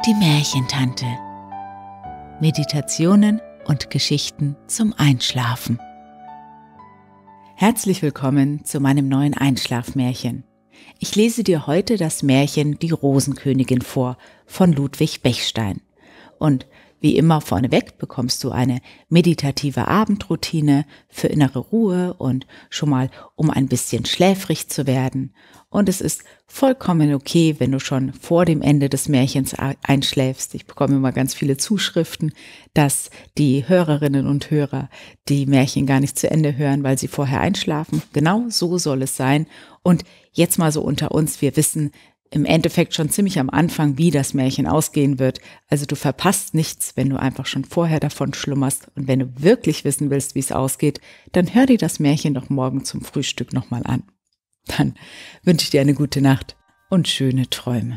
Die Märchentante. Meditationen und Geschichten zum Einschlafen. Herzlich willkommen zu meinem neuen Einschlafmärchen. Ich lese dir heute das Märchen Die Rosenkönigin vor von Ludwig Bechstein. Und wie immer vorneweg bekommst du eine meditative Abendroutine für innere Ruhe und schon mal, um ein bisschen schläfrig zu werden. Und es ist vollkommen okay, wenn du schon vor dem Ende des Märchens einschläfst. Ich bekomme immer ganz viele Zuschriften, dass die Hörerinnen und Hörer die Märchen gar nicht zu Ende hören, weil sie vorher einschlafen. Genau so soll es sein. Und jetzt mal so unter uns, wir wissen im Endeffekt schon ziemlich am Anfang, wie das Märchen ausgehen wird. Also du verpasst nichts, wenn du einfach schon vorher davon schlummerst. Und wenn du wirklich wissen willst, wie es ausgeht, dann hör dir das Märchen doch morgen zum Frühstück nochmal an. Dann wünsche ich dir eine gute Nacht und schöne Träume.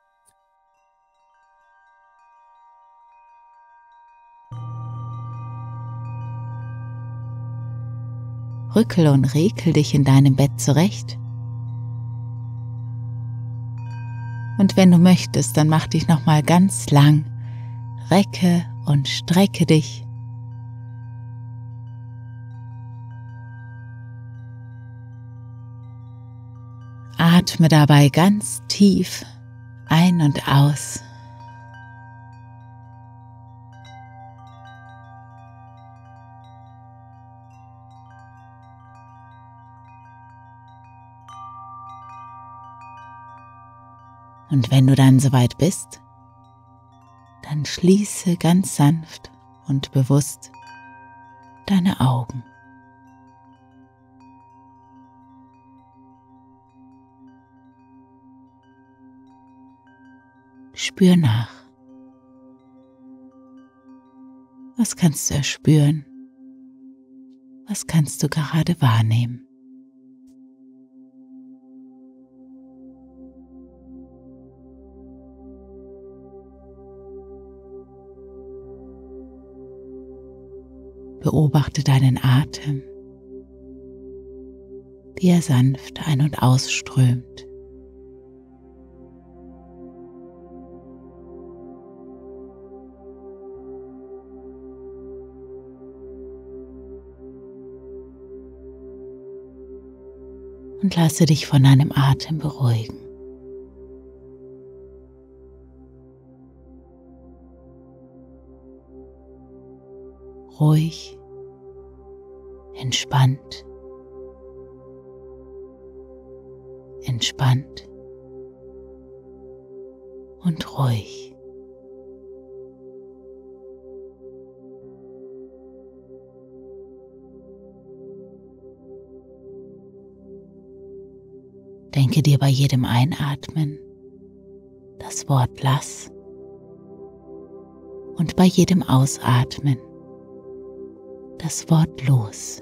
Rückel und rekel dich in deinem Bett zurecht. Und wenn du möchtest, dann mach dich nochmal ganz lang, recke und strecke dich. Atme dabei ganz tief ein und aus. Und wenn du dann soweit bist, dann schließe ganz sanft und bewusst deine Augen. Spür nach. Was kannst du erspüren? Was kannst du gerade wahrnehmen? Beobachte deinen Atem, wie er sanft ein- und ausströmt. Und lasse dich von deinem Atem beruhigen. Ruhig, entspannt, entspannt und ruhig. Denke dir bei jedem Einatmen das Wort Lass und bei jedem Ausatmen das Wort Los.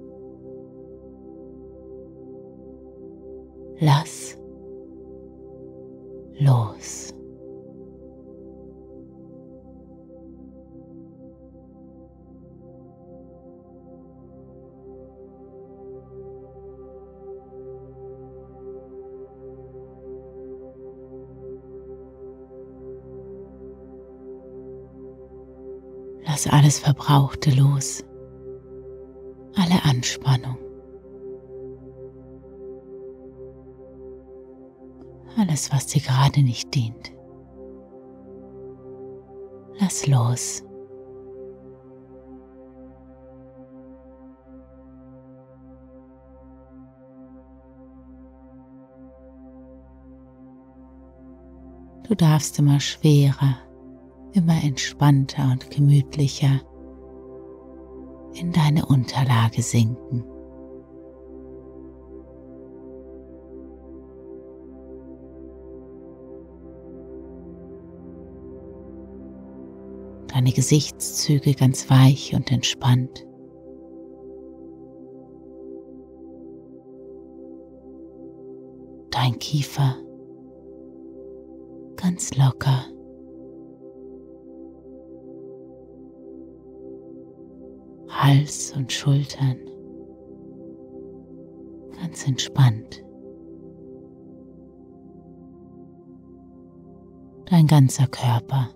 Lass los. Lass alles Verbrauchte los, alle Anspannung, alles, was dir gerade nicht dient. Lass los. Du darfst immer schwerer, immer entspannter und gemütlicher in deine Unterlage sinken. Deine Gesichtszüge ganz weich und entspannt. Dein Kiefer ganz locker. Hals und Schultern ganz entspannt. dein ganzer Körper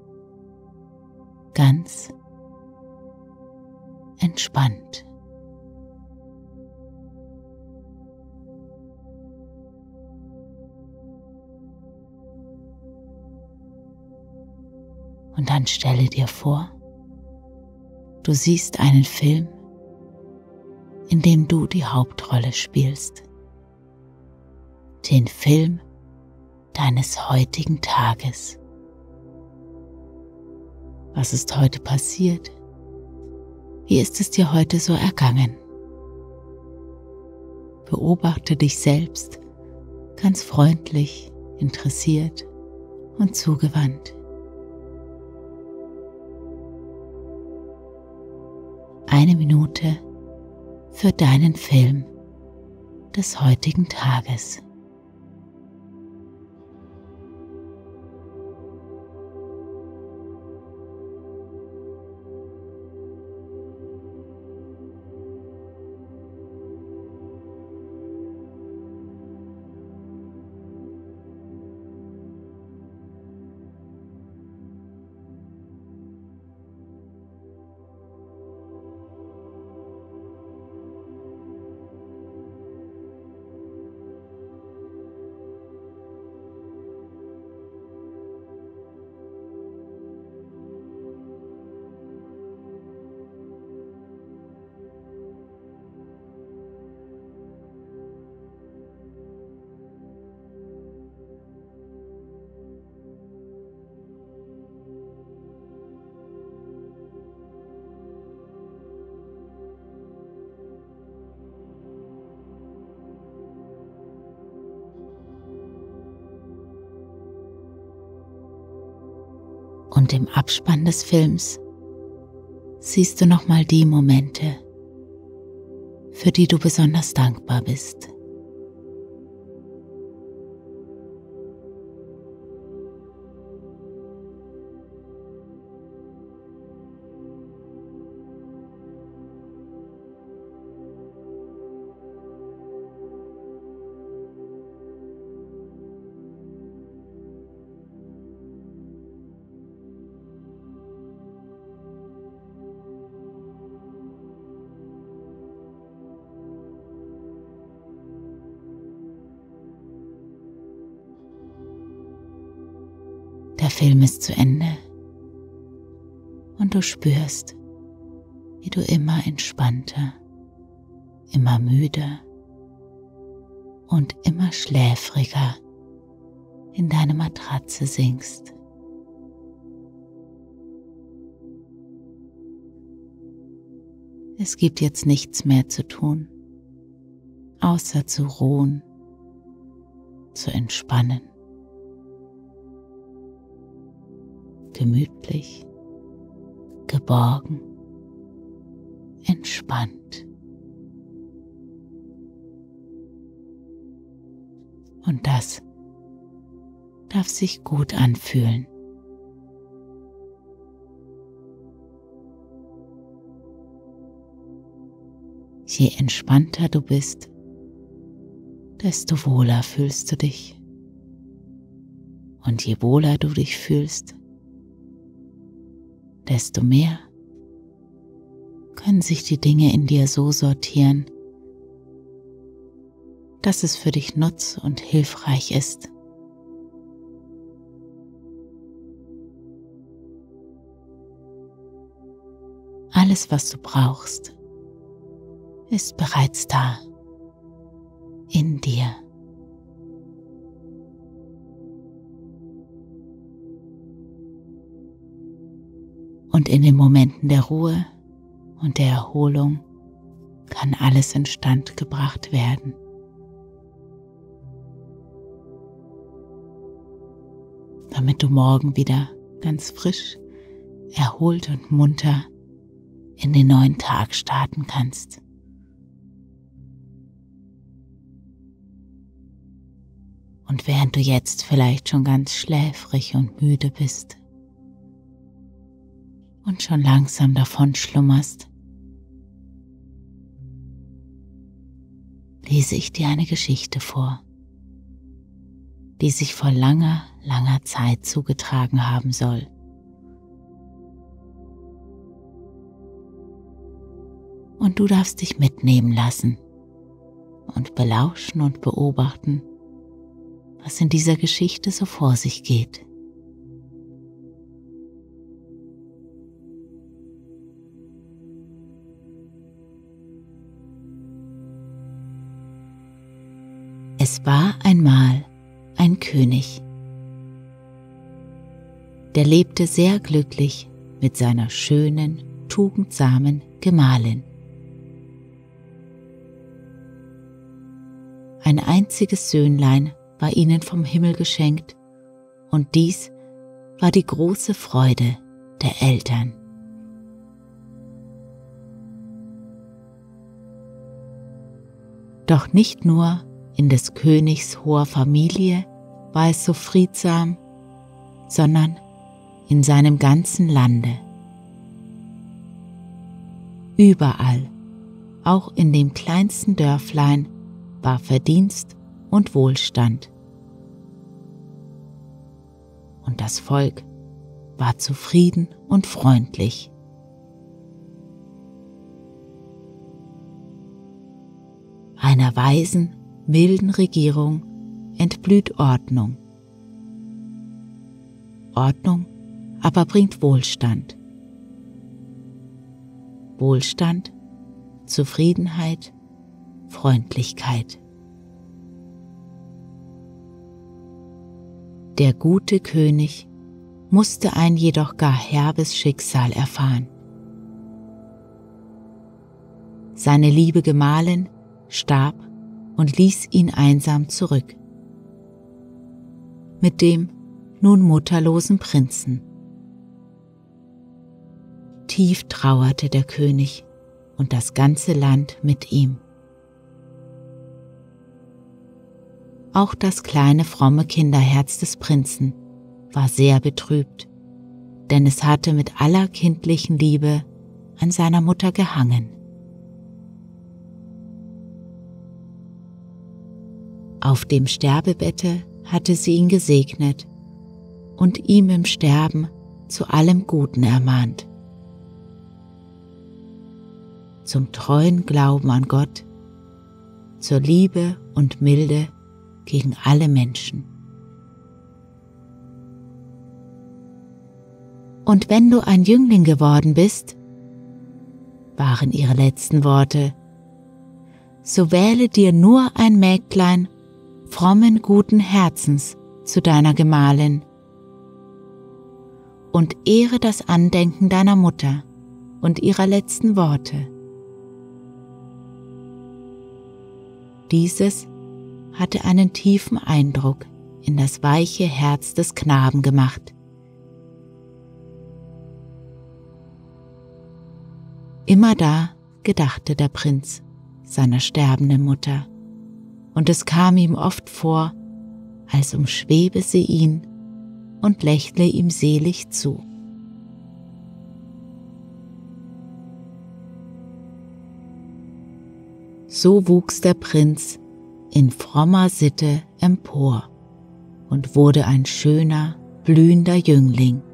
ganz entspannt. Und dann stelle dir vor, du siehst einen Film, in dem du die Hauptrolle spielst. Den Film deines heutigen Tages. Was ist heute passiert? Wie ist es dir heute so ergangen? Beobachte dich selbst ganz freundlich, interessiert und zugewandt. Eine Minute für deinen Film des heutigen Tages. Und im Abspann des Films siehst du nochmal die Momente, für die du besonders dankbar bist. Der Film ist zu Ende und du spürst, wie du immer entspannter, immer müder und immer schläfriger in deine Matratze sinkst. Es gibt jetzt nichts mehr zu tun, außer zu ruhen, zu entspannen. Gemütlich, geborgen, entspannt. Und das darf sich gut anfühlen. Je entspannter du bist, desto wohler fühlst du dich. Und je wohler du dich fühlst, desto mehr können sich die Dinge in dir so sortieren, dass es für dich nutz- und hilfreich ist. Alles, was du brauchst, ist bereits da, in dir. Und in den Momenten der Ruhe und der Erholung kann alles instand gebracht werden. Damit du morgen wieder ganz frisch, erholt und munter in den neuen Tag starten kannst. Und während du jetzt vielleicht schon ganz schläfrig und müde bist und schon langsam davon schlummerst, lese ich dir eine Geschichte vor, die sich vor langer, langer Zeit zugetragen haben soll. Und du darfst dich mitnehmen lassen und belauschen und beobachten, was in dieser Geschichte so vor sich geht. Es war einmal ein König, der lebte sehr glücklich mit seiner schönen, tugendsamen Gemahlin. Ein einziges Söhnlein war ihnen vom Himmel geschenkt, und dies war die große Freude der Eltern. Doch nicht nur in des Königs hoher Familie war es so friedsam, sondern in seinem ganzen Lande. Überall, auch in dem kleinsten Dörflein, war Verdienst und Wohlstand. Und das Volk war zufrieden und freundlich. Einer weisen, milden Regierung entblüht Ordnung. Ordnung aber bringt Wohlstand. Wohlstand, Zufriedenheit, Freundlichkeit. Der gute König musste ein jedoch gar herbes Schicksal erfahren. Seine liebe Gemahlin starb und ließ ihn einsam zurück. Mit dem nun mutterlosen Prinzen. Tief trauerte der König und das ganze Land mit ihm. Auch das kleine fromme Kinderherz des Prinzen war sehr betrübt, denn es hatte mit aller kindlichen Liebe an seiner Mutter gehangen. Auf dem Sterbebette hatte sie ihn gesegnet und ihm im Sterben zu allem Guten ermahnt. Zum treuen Glauben an Gott, zur Liebe und Milde gegen alle Menschen. Und wenn du ein Jüngling geworden bist, waren ihre letzten Worte, so wähle dir nur ein Mägdlein frommen, guten Herzens zu deiner Gemahlin und ehre das Andenken deiner Mutter und ihrer letzten Worte. Dieses hatte einen tiefen Eindruck in das weiche Herz des Knaben gemacht. Immerdar gedachte der Prinz seiner sterbenden Mutter, und es kam ihm oft vor, als umschwebe sie ihn und lächle ihm selig zu. So wuchs der Prinz in frommer Sitte empor und wurde ein schöner, blühender Jüngling.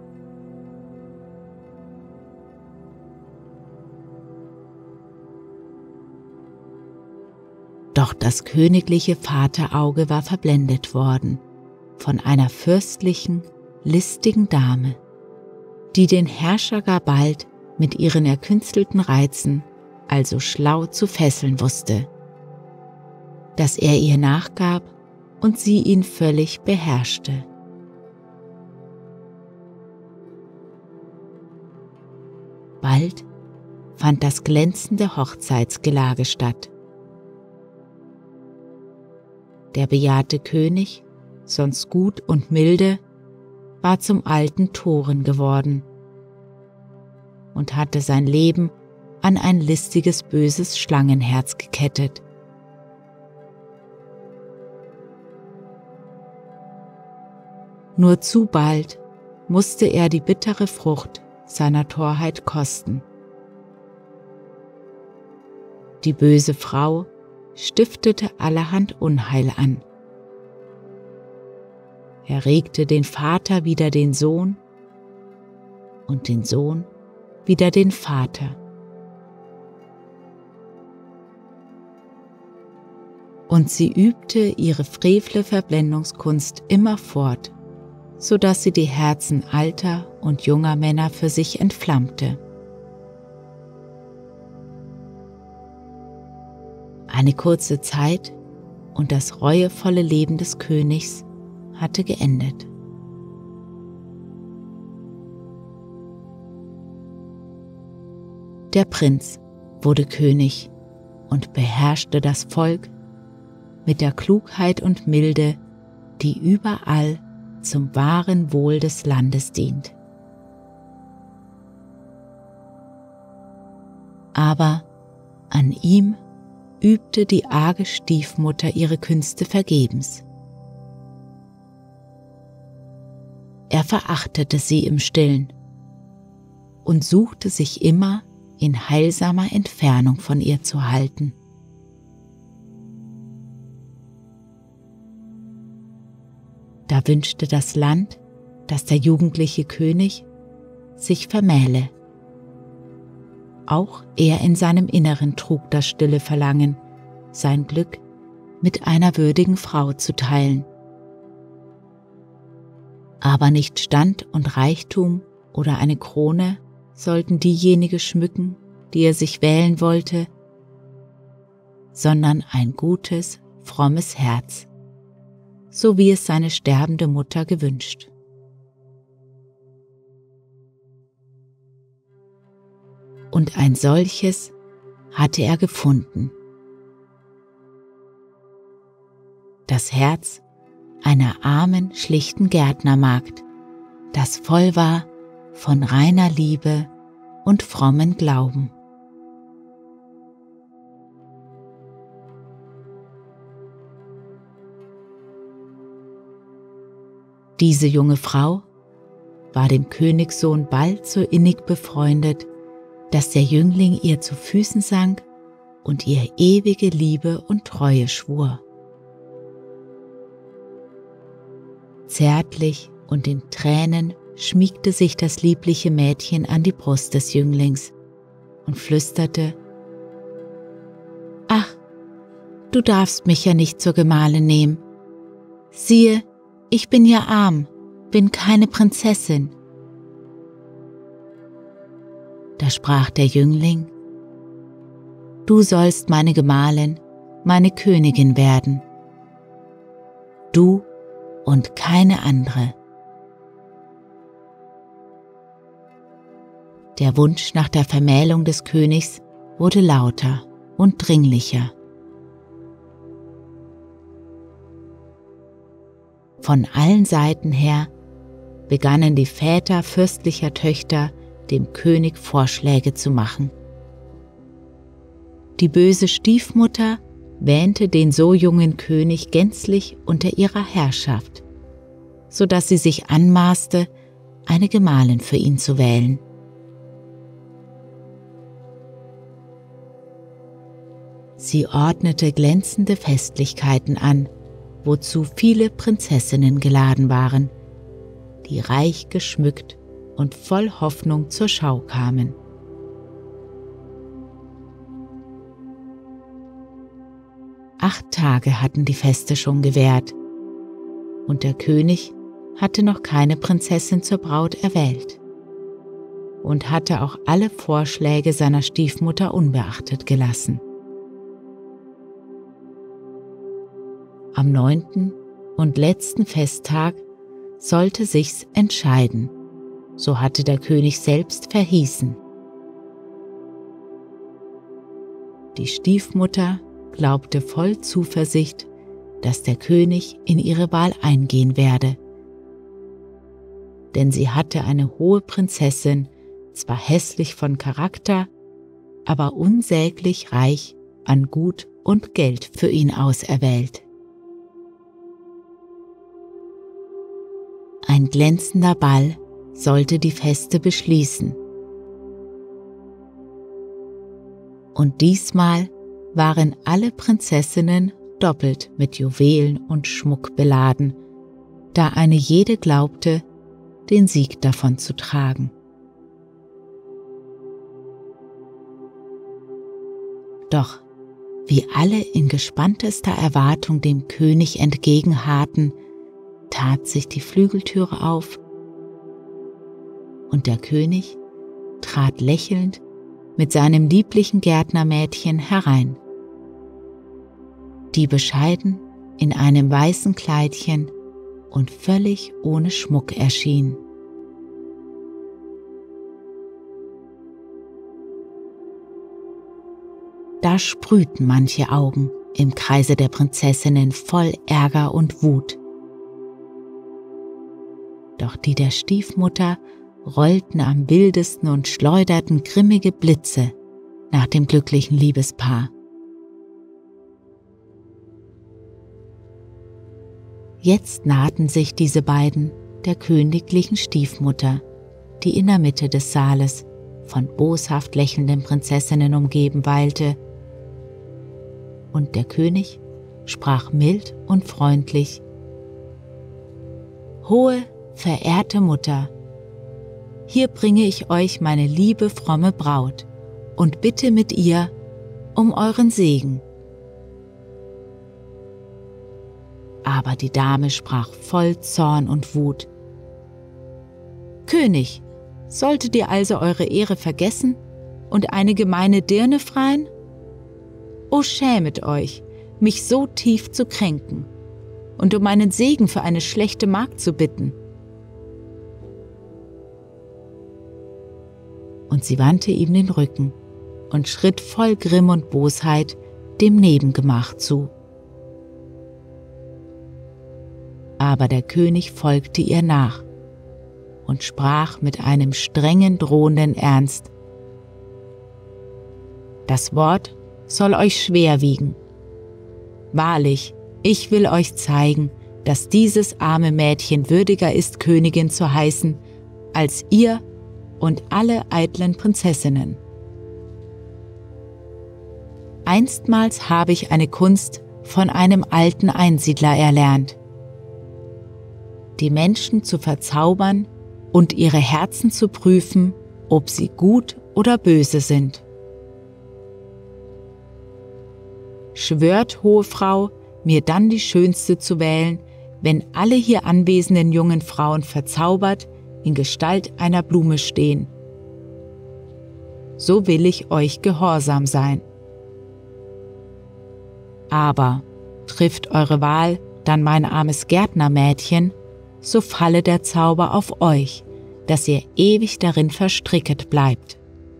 Doch das königliche Vaterauge war verblendet worden von einer fürstlichen, listigen Dame, die den Herrscher gar bald mit ihren erkünstelten Reizen also schlau zu fesseln wusste, dass er ihr nachgab und sie ihn völlig beherrschte. Bald fand das glänzende Hochzeitsgelage statt. Der bejahrte König, sonst gut und milde, war zum alten Toren geworden und hatte sein Leben an ein listiges, böses Schlangenherz gekettet. Nur zu bald musste er die bittere Frucht seiner Torheit kosten. Die böse Frau stiftete allerhand Unheil an. erregte den Vater wider den Sohn und den Sohn wider den Vater. Und sie übte ihre frevle Verblendungskunst immerfort, so dass sie die Herzen alter und junger Männer für sich entflammte. Eine kurze Zeit und das reuevolle Leben des Königs hatte geendet. Der Prinz wurde König und beherrschte das Volk mit der Klugheit und Milde, die überall zum wahren Wohl des Landes dient. Aber an ihm übte die arge Stiefmutter ihre Künste vergebens. Er verachtete sie im Stillen und suchte sich immer in heilsamer Entfernung von ihr zu halten. Da wünschte das Land, dass der jugendliche König sich vermähle. Auch er in seinem Inneren trug das stille Verlangen, sein Glück mit einer würdigen Frau zu teilen. Aber nicht Stand und Reichtum oder eine Krone sollten diejenige schmücken, die er sich wählen wollte, sondern ein gutes, frommes Herz, so wie es seine sterbende Mutter gewünscht. Und ein solches hatte er gefunden. Das Herz einer armen, schlichten Gärtnermagd, das voll war von reiner Liebe und frommen Glauben. Diese junge Frau war dem Königssohn bald so innig befreundet, dass der Jüngling ihr zu Füßen sank und ihr ewige Liebe und Treue schwur. Zärtlich und in Tränen schmiegte sich das liebliche Mädchen an die Brust des Jünglings und flüsterte: »Ach, du darfst mich ja nicht zur Gemahlin nehmen. Siehe, ich bin ja arm, bin keine Prinzessin.« Da sprach der Jüngling: »Du sollst meine Gemahlin, meine Königin werden. Du und keine andere.« Der Wunsch nach der Vermählung des Königs wurde lauter und dringlicher. Von allen Seiten her begannen die Väter fürstlicher Töchter dem König Vorschläge zu machen. Die böse Stiefmutter wähnte den so jungen König gänzlich unter ihrer Herrschaft, so dass sie sich anmaßte, eine Gemahlin für ihn zu wählen. Sie ordnete glänzende Festlichkeiten an, wozu viele Prinzessinnen geladen waren, die reich geschmückt und voll Hoffnung zur Schau kamen. Acht Tage hatten die Feste schon gewährt, und der König hatte noch keine Prinzessin zur Braut erwählt und hatte auch alle Vorschläge seiner Stiefmutter unbeachtet gelassen. Am 9. und letzten Festtag sollte sich's entscheiden, so hatte der König selbst verhießen. Die Stiefmutter glaubte voll Zuversicht, dass der König in ihre Wahl eingehen werde, denn sie hatte eine hohe Prinzessin, zwar hässlich von Charakter, aber unsäglich reich an Gut und Geld für ihn auserwählt. Ein glänzender Ball sollte die Feste beschließen. Und diesmal waren alle Prinzessinnen doppelt mit Juwelen und Schmuck beladen, da eine jede glaubte, den Sieg davon zu tragen. Doch wie alle in gespanntester Erwartung dem König entgegenharrten, tat sich die Flügeltüre auf und der König trat lächelnd mit seinem lieblichen Gärtnermädchen herein, die bescheiden in einem weißen Kleidchen und völlig ohne Schmuck erschien. Da sprühten manche Augen im Kreise der Prinzessinnen voll Ärger und Wut. Doch die der Stiefmutter rollten am wildesten und schleuderten grimmige Blitze nach dem glücklichen Liebespaar. Jetzt nahten sich diese beiden der königlichen Stiefmutter, die in der Mitte des Saales von boshaft lächelnden Prinzessinnen umgeben weilte, und der König sprach mild und freundlich: »Hohe, verehrte Mutter, hier bringe ich euch meine liebe, fromme Braut und bitte mit ihr um euren Segen.« Aber die Dame sprach voll Zorn und Wut: »König, solltet ihr also eure Ehre vergessen und eine gemeine Dirne freien? O schämet euch, mich so tief zu kränken und um meinen Segen für eine schlechte Magd zu bitten.« Und sie wandte ihm den Rücken und schritt voll Grimm und Bosheit dem Nebengemach zu. Aber der König folgte ihr nach und sprach mit einem strengen, drohenden Ernst: »Das Wort soll euch schwer wiegen. Wahrlich, ich will euch zeigen, dass dieses arme Mädchen würdiger ist, Königin zu heißen, als ihr und alle eitlen Prinzessinnen. Einstmals habe ich eine Kunst von einem alten Einsiedler erlernt: die Menschen zu verzaubern und ihre Herzen zu prüfen, ob sie gut oder böse sind. Schwört, hohe Frau, mir dann die schönste zu wählen, wenn alle hier anwesenden jungen Frauen verzaubert in Gestalt einer Blume stehen. So will ich euch gehorsam sein. Aber trifft eure Wahl dann mein armes Gärtnermädchen, so falle der Zauber auf euch, dass ihr ewig darin verstricket bleibt.«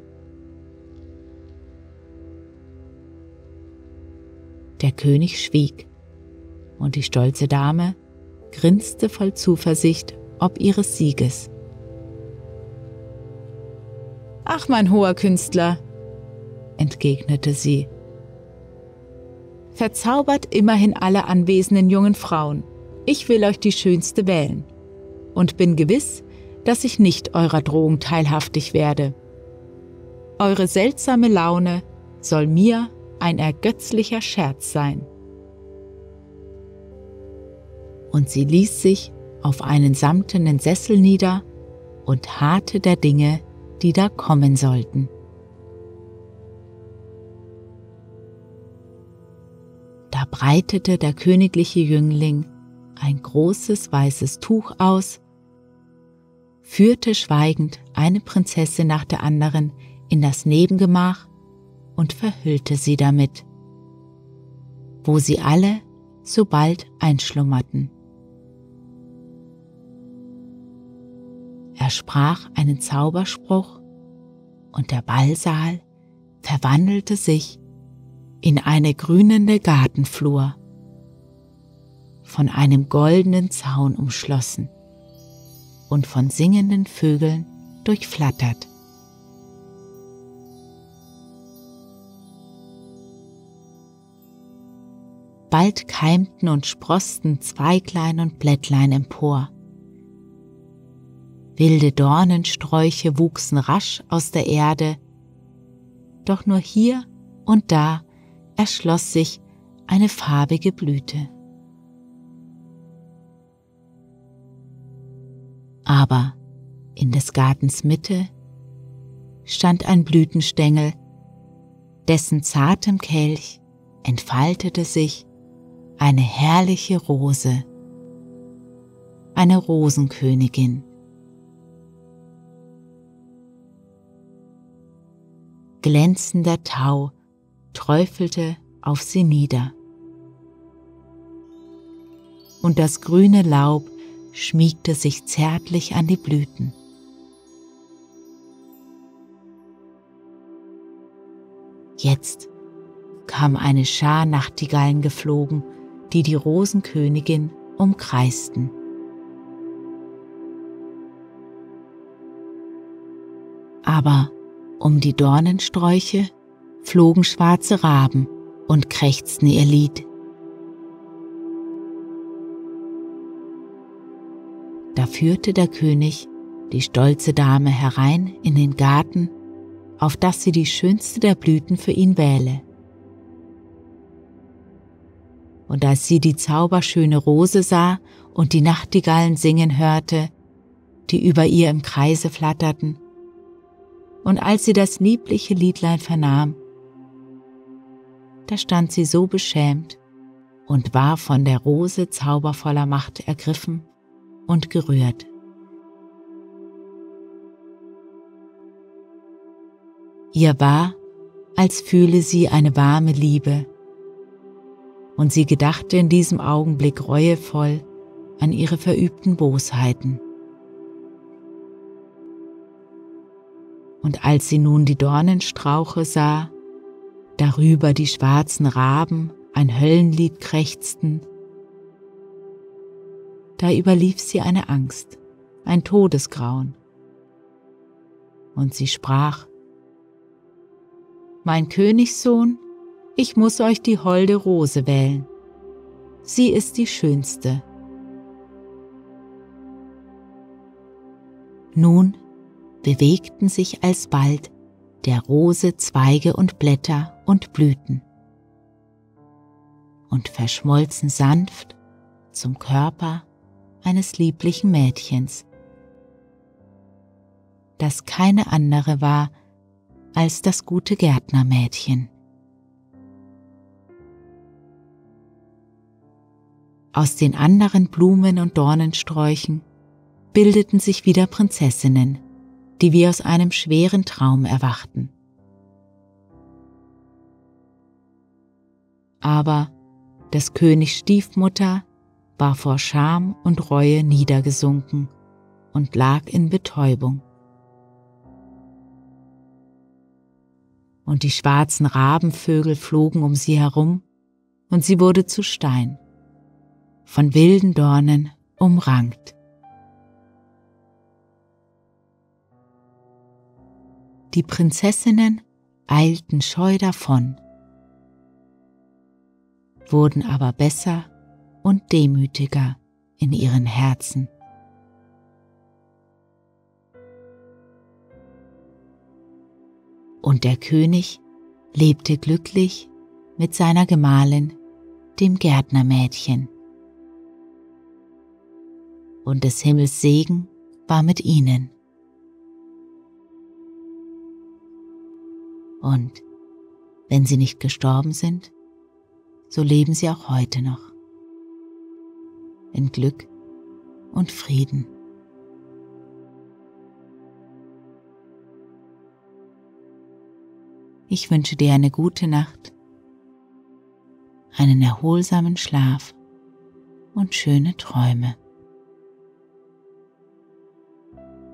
Der König schwieg, und die stolze Dame grinste voll Zuversicht ob ihres Sieges. »Ach, mein hoher Künstler«, entgegnete sie, »verzaubert immerhin alle anwesenden jungen Frauen. Ich will euch die schönste wählen und bin gewiss, dass ich nicht eurer Drohung teilhaftig werde. Eure seltsame Laune soll mir ein ergötzlicher Scherz sein.« Und sie ließ sich auf einen samtenen Sessel nieder und harrte der Dinge, die da kommen sollten. Da breitete der königliche Jüngling ein großes weißes Tuch aus, führte schweigend eine Prinzessin nach der anderen in das Nebengemach und verhüllte sie damit, wo sie alle so bald einschlummerten. Er sprach einen Zauberspruch und der Ballsaal verwandelte sich in eine grünende Gartenflur, von einem goldenen Zaun umschlossen und von singenden Vögeln durchflattert. Bald keimten und sproßten Zweiglein und Blättlein empor. Wilde Dornensträuche wuchsen rasch aus der Erde, doch nur hier und da erschloss sich eine farbige Blüte. Aber in des Gartens Mitte stand ein Blütenstängel, dessen zartem Kelch entfaltete sich eine herrliche Rose, eine Rosenkönigin. Glänzender Tau träufelte auf sie nieder, und das grüne Laub schmiegte sich zärtlich an die Blüten. Jetzt kam eine Schar Nachtigallen geflogen, die die Rosenkönigin umkreisten. Aber um die Dornensträuche flogen schwarze Raben und krächzten ihr Lied. Da führte der König die stolze Dame herein in den Garten, auf dass sie die schönste der Blüten für ihn wähle. Und als sie die zauberschöne Rose sah und die Nachtigallen singen hörte, die über ihr im Kreise flatterten, und als sie das liebliche Liedlein vernahm, da stand sie so beschämt und war von der Rose zaubervoller Macht ergriffen und gerührt. Ihr war, als fühle sie eine warme Liebe, und sie gedachte in diesem Augenblick reuevoll an ihre verübten Bosheiten. Und als sie nun die Dornenstrauche sah, darüber die schwarzen Raben ein Höllenlied krächzten, da überlief sie eine Angst, ein Todesgrauen. Und sie sprach: Mein Königssohn, ich muss euch die holde Rose wählen. Sie ist die schönste. Nun bewegten sich alsbald der Rose Zweige und Blätter und Blüten und verschmolzen sanft zum Körper eines lieblichen Mädchens, das keine andere war als das gute Gärtnermädchen. Aus den anderen Blumen und Dornensträuchen bildeten sich wieder Prinzessinnen, die wie aus einem schweren Traum erwachten. Aber des Königs Stiefmutter war vor Scham und Reue niedergesunken und lag in Betäubung. Und die schwarzen Rabenvögel flogen um sie herum, und sie wurde zu Stein, von wilden Dornen umrankt. Die Prinzessinnen eilten scheu davon, wurden aber besser und demütiger in ihren Herzen. Und der König lebte glücklich mit seiner Gemahlin, dem Gärtnermädchen. Und des Himmels Segen war mit ihnen. Und wenn sie nicht gestorben sind, so leben sie auch heute noch in Glück und Frieden. Ich wünsche dir eine gute Nacht, einen erholsamen Schlaf und schöne Träume.